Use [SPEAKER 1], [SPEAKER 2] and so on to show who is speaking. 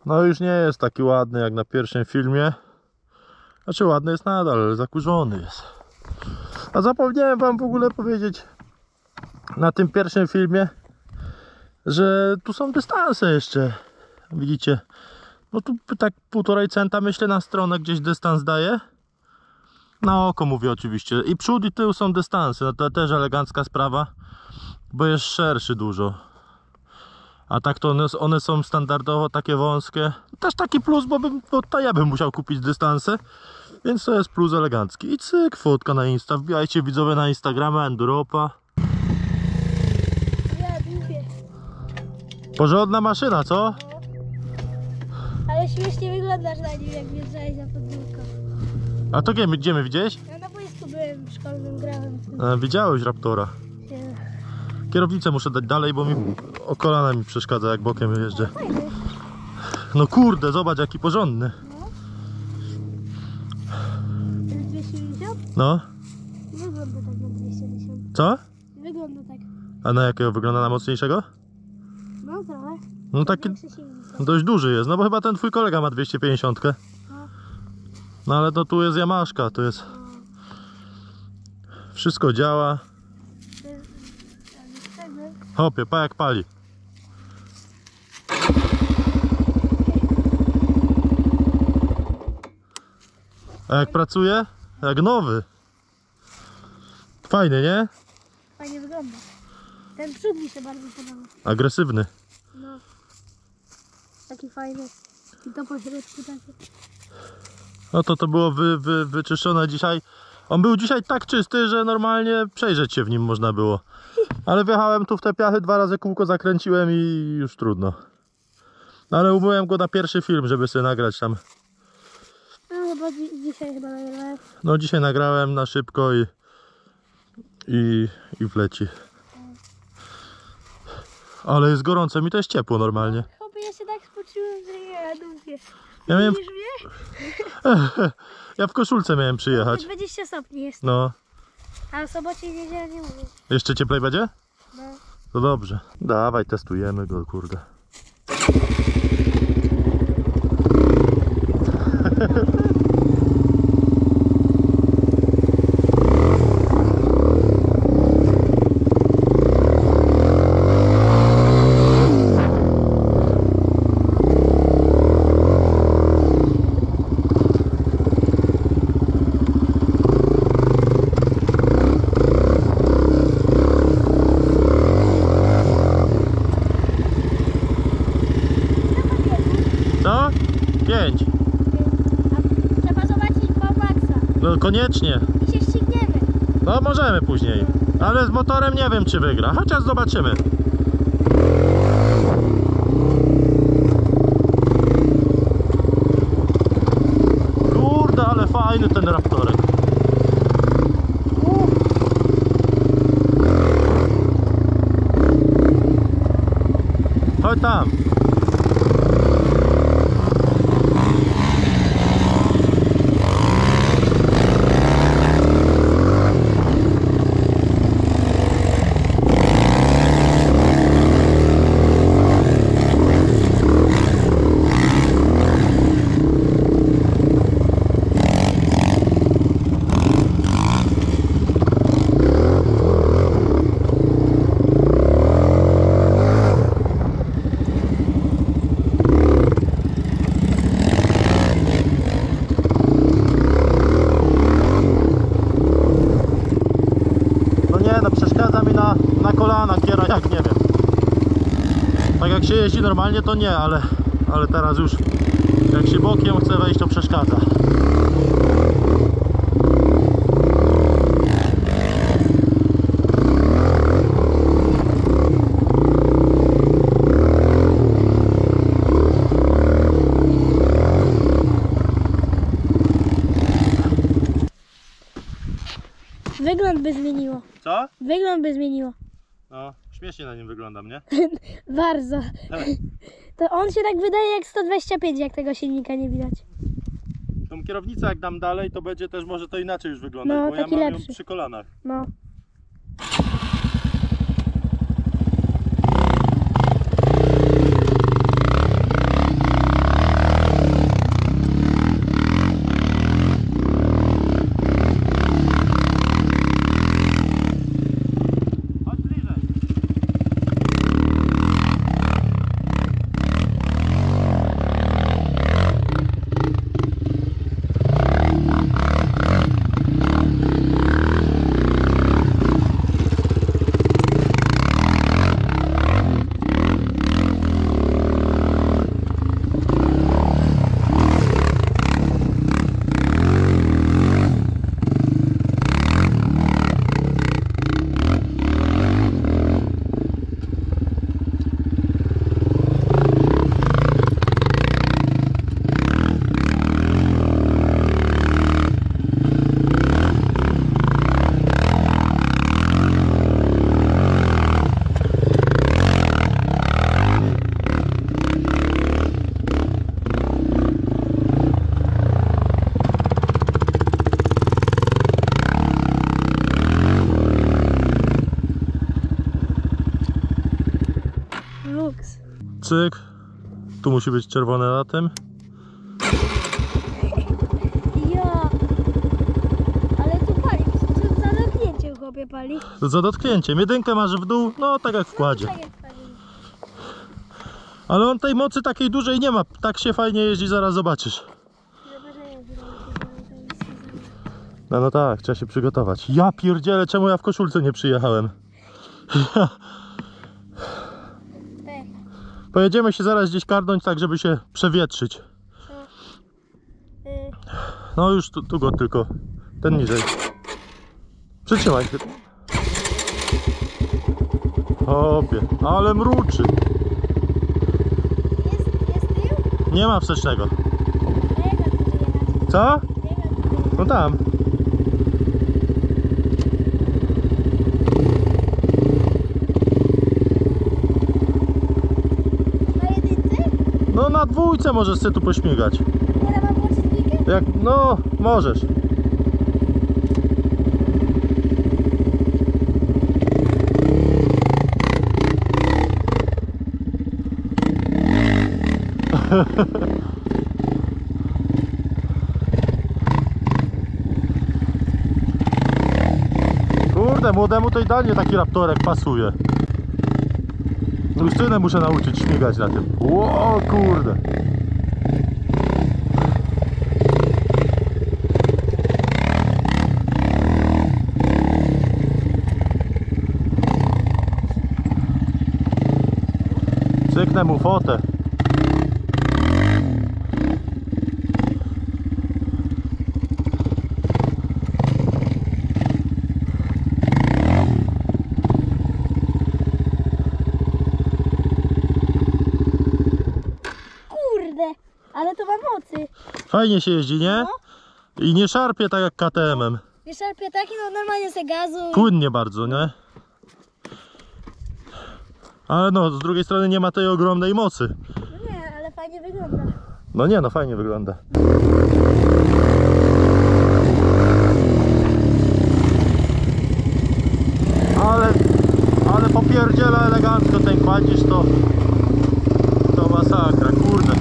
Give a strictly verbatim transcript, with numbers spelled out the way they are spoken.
[SPEAKER 1] No już nie jest taki ładny jak na pierwszym filmie. Znaczy ładny jest nadal, ale zakurzony jest. A zapomniałem wam w ogóle powiedzieć na tym pierwszym filmie, że tu są dystanse jeszcze. Widzicie? No tu tak półtorej centa myślę na stronę gdzieś dystans daje. Na oko mówię oczywiście. I przód i tył są dystanse. No to też elegancka sprawa, bo jest szerszy dużo. A tak to one, one są standardowo takie wąskie. Też taki plus, bo, bym, bo to ja bym musiał kupić dystanse. Więc to jest plus elegancki. I cyk, fotka na Insta. Wbijajcie widzowie na Instagrama Enduropa.
[SPEAKER 2] Ja lubię.
[SPEAKER 1] Porządna maszyna, co?
[SPEAKER 2] No. Ale śmiesznie wyglądasz na nim, jak wjeżdżałeś na podwórko.
[SPEAKER 1] A to gdzie, gdzie my widziałeś?
[SPEAKER 2] Ja na boisku byłem w szkolnym, grałem w tym.
[SPEAKER 1] E, widziałeś Raptora.
[SPEAKER 2] Nie.
[SPEAKER 1] Kierownicę muszę dać dalej, bo mi o kolana mi przeszkadza, jak bokiem jeżdżę.
[SPEAKER 2] Fajny.
[SPEAKER 1] No kurde, zobacz jaki porządny.
[SPEAKER 2] No. To jest dwieście pięćdziesiąt?
[SPEAKER 1] No,
[SPEAKER 2] Wygląda tak na dwieście pięćdziesiąt.
[SPEAKER 1] co?
[SPEAKER 2] Wygląda tak.
[SPEAKER 1] A na jakiego wygląda, na mocniejszego?
[SPEAKER 2] No trochę.
[SPEAKER 1] No taki
[SPEAKER 2] Większe silniki są.
[SPEAKER 1] dość duży jest, no bo chyba ten twój kolega ma dwieście pięćdziesiąt.
[SPEAKER 2] No.
[SPEAKER 1] No ale to tu jest Yamaszka, to jest... Wszystko działa.
[SPEAKER 2] To jest... ale chcemy.
[SPEAKER 1] Hopie, pa jak pali. A jak pracuje? Jak nowy. Fajny, nie?
[SPEAKER 2] Fajnie wygląda. Ten przód mi się bardzo podoba.
[SPEAKER 1] Agresywny.
[SPEAKER 2] No. Taki fajny. I to po środku takie.
[SPEAKER 1] No to to było wy, wy, wyczyszczone dzisiaj. On był dzisiaj tak czysty, że normalnie przejrzeć się w nim można było. Ale wjechałem tu w te piachy, dwa razy kółko zakręciłem i już trudno. No ale umyłem go na pierwszy film, żeby sobie nagrać tam.
[SPEAKER 2] No chyba dzi dzisiaj chyba nagrałem.
[SPEAKER 1] No dzisiaj nagrałem na szybko i i, i wleci. Ale jest gorąco, mi to jest ciepło normalnie.
[SPEAKER 2] Chłopie, ja się tak spoczyłem, że ja mówię.
[SPEAKER 1] Ja miałem...
[SPEAKER 2] Widzisz mnie?
[SPEAKER 1] Ja w koszulce miałem przyjechać.
[SPEAKER 2] dwadzieścia stopni jest.
[SPEAKER 1] No.
[SPEAKER 2] A o sobocie i niedzielę nie mówię.
[SPEAKER 1] Jeszcze cieplej będzie?
[SPEAKER 2] No.
[SPEAKER 1] To dobrze. Dawaj, testujemy go, kurde. Co? Pięć.
[SPEAKER 2] A trzeba zobaczyć Maxa.
[SPEAKER 1] No koniecznie.
[SPEAKER 2] I się ścigniemy.
[SPEAKER 1] No możemy później. Ale z motorem nie wiem czy wygra. Chociaż zobaczymy. Kurde, ale fajny ten Raptorek. Chodź tam. Na kolana kiera, jak nie wiem. Tak jak się jeździ normalnie to nie, ale, ale teraz już jak się bokiem chce wejść to przeszkadza.
[SPEAKER 2] Wygląd by zmieniło.
[SPEAKER 1] Co?
[SPEAKER 2] Wygląd by zmieniło.
[SPEAKER 1] No, śmiesznie na nim wyglądam, nie?
[SPEAKER 2] Bardzo. To on się tak wydaje jak sto dwadzieścia pięć, jak tego silnika nie widać.
[SPEAKER 1] Tą kierownicę jak dam dalej, to będzie też może to inaczej już wyglądać,
[SPEAKER 2] No,
[SPEAKER 1] bo ja
[SPEAKER 2] taki
[SPEAKER 1] mam
[SPEAKER 2] lepszy.
[SPEAKER 1] ją przy kolanach.
[SPEAKER 2] No.
[SPEAKER 1] cyk. Tu musi być czerwone na tym.
[SPEAKER 2] Ja. Ale tu pali. Tu za dotknięciem chłopie pali.
[SPEAKER 1] Za dotknięciem. Jedynkę masz w dół, no tak jak w kładzie.
[SPEAKER 2] Tak jak pali.
[SPEAKER 1] Ale on tej mocy takiej dużej nie ma. Tak się fajnie jeździ, zaraz zobaczysz. No no tak, trzeba się przygotować. Ja pierdzielę, czemu ja w koszulce nie przyjechałem? Pojedziemy się zaraz gdzieś karnąć, tak żeby się przewietrzyć. No już tu, tu go tylko. Ten niżej. Przytrzymaj się. Opie, ale mruczy.
[SPEAKER 2] Jest, jest tył?
[SPEAKER 1] Nie ma wstecznego.
[SPEAKER 2] A jak mam tu wyjechać?
[SPEAKER 1] Co?
[SPEAKER 2] Jak mam tu wyjechać?
[SPEAKER 1] No tam.
[SPEAKER 2] Na jedynce?
[SPEAKER 1] No na dwójce możesz sobie tu pośmigać.
[SPEAKER 2] Nie, mam włączyć dwójkę?
[SPEAKER 1] Jak, no, możesz. Kurde, młodemu to idealnie taki raptorek pasuje. Justynę muszę nauczyć śmigać na tym. O kurde. Cyknę mu fotę.
[SPEAKER 2] Kurde, ale to ma mocy.
[SPEAKER 1] Fajnie się jeździ, nie?
[SPEAKER 2] No.
[SPEAKER 1] I nie szarpie tak jak K T M-em.
[SPEAKER 2] Wiesz, szarpie taki, no normalnie se gazu.
[SPEAKER 1] Płynnie bardzo, nie? Ale no, z drugiej strony nie ma tej ogromnej mocy.
[SPEAKER 2] No nie, ale fajnie wygląda.
[SPEAKER 1] No nie, no fajnie wygląda. Ale, ale popierdziela elegancko ten kładzisz, to to masakra, kurde.